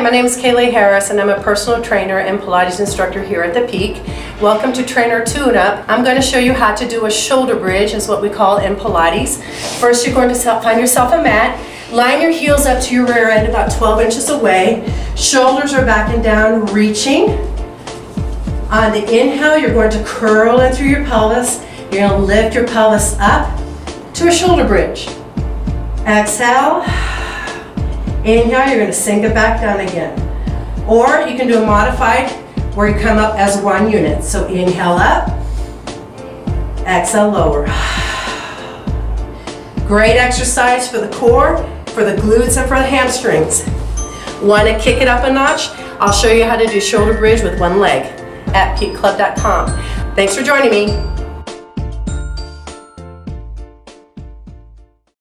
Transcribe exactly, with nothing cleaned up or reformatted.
my name is Kaylee Harris and I'm a personal trainer and Pilates instructor here at The Peak. Welcome to Trainer Tune-Up. I'm going to show you how to do a shoulder bridge, is what we call in Pilates. First, you're going to find yourself a mat. Line your heels up to your rear end about twelve inches away. Shoulders are back and down, reaching. On the inhale, you're going to curl in through your pelvis. You're going to lift your pelvis up to a shoulder bridge. Exhale. Inhale, you're going to sink it back down again. Or you can do a modified where you come up as one unit. So inhale up, exhale lower. Great exercise for the core, for the glutes, and for the hamstrings. Want to kick it up a notch? I'll show you how to do shoulder bridge with one leg at peak club dot com. Thanks for joining me.